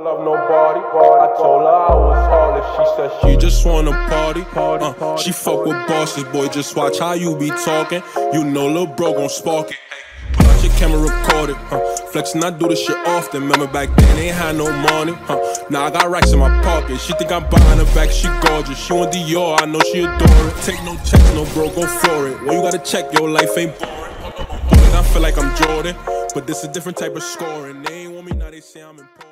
love nobody. I told her I was heartless. She said she just wanna party. She fuck with bosses, boy. Just watch how you be talking. You know lil' bro gon' spark it. Pull out your camera, record it. Flexing, I do this shit often. Remember back then, ain't had no money. Now I got racks in my pocket. She think I'm buying her back, she gorgeous. She want Dior, I know she adore it. Take no checks, no bro, go for it. Well, you gotta check, your life ain't boring. I feel like I'm Jordan, but this a different type of scoring. They ain't want me, now they say I'm important.